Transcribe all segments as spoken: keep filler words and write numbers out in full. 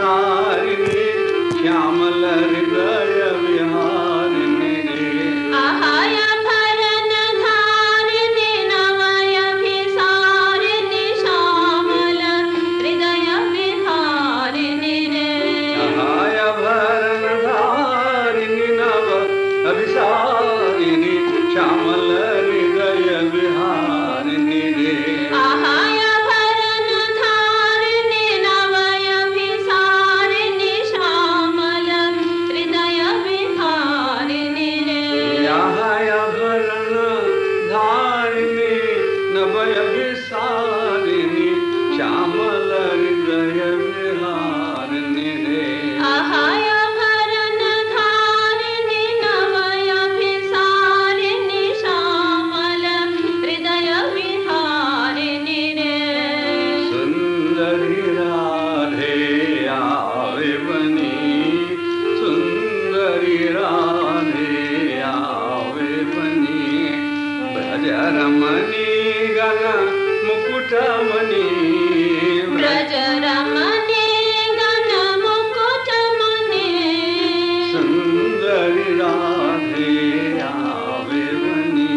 विसारिणी श्यामल हृदय विहारिणी रे आहाय भरन धारिणी नवय विसारिणी श्यामल हृदय विहारिणी रे आहाय भरन धारिणी नव अभिसारिणी श्यामल हृदय विहारिणी रे आहाय भरन धारिणी नवय विसारिणी श्यामल हृदय विहारिणी रे आहाय भरन धारिणी नवय विसारिणी श्यामल हृदय विहारिणी रे आहाय भरन धारिणी नवय विसारिणी श्यामल हृदय विहारिणी रे सुंदरी राधे आवे बनी सुंदरी राधे आवे बनी ब्रज रमणी गण मुकुटमणि ब्रज रमणी गण मुकुटमणि सुंदरी राधे आवे बनी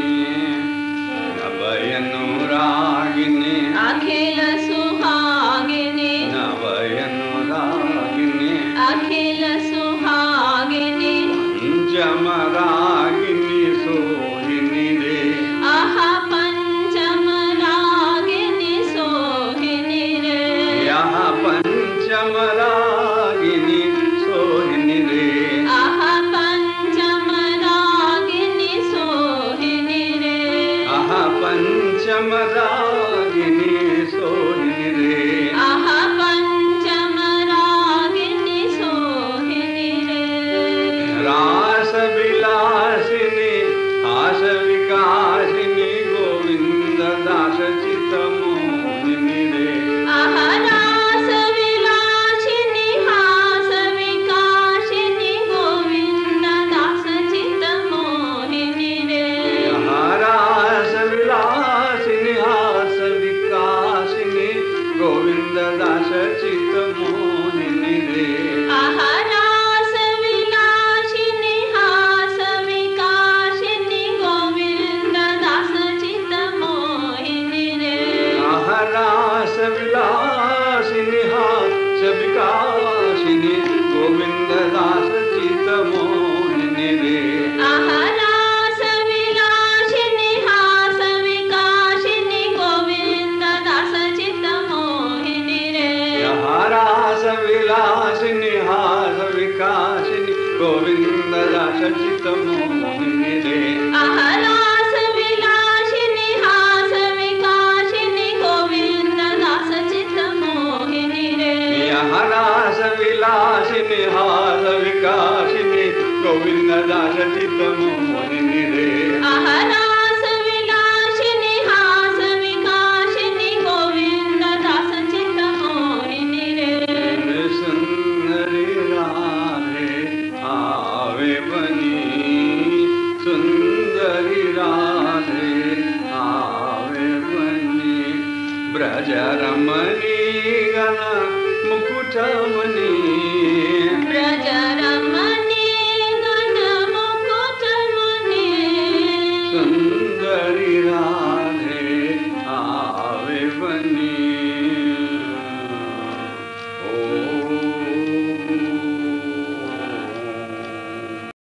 नवयनुरागिनी अखिल सुहागिनी नवयनुरागिनी अखिल सुहागिनी पंचमरागिनी सोहिनी रे आहा पंचम रागिनी सोहिनी रे यहाँ पंचमरागिनी सोहिनी रे आहा पंचम रागिनी सोहिनी रे आहा पंचमरागिनी सोहिनी रे आहा पंचम रागिनी सोहिनी रे रास विलासिनी हास विकासिनी गोविंद दास चित मोहिनी रे आहा रास विलासिनी हास विकासिनी गोविंद दास चित मोहिनी रे रास विलासिनी हास विकासिनी गोविंद दास चित मोहिनी रे आहा रास विलासिनी हास विकासिनी गोविंद दास चित मोहिनी रे आहा रास विलासिनी हास विकासिनी गोविंद दास चित मोहिनी रे आहा रास विलासिनी हास विकासिनी गोविंद दास चित मोहिनी रे यहाँ रास विलासिनी हास विकासिनी गोविंद दास चित मोहिनी रे आहा रास विलासिनी हास विकासिनी गोविंद दास चित मोहिनी रे यहाँ रास विलासिनी हास विकासिनी गोविंद दास चित मोहिनी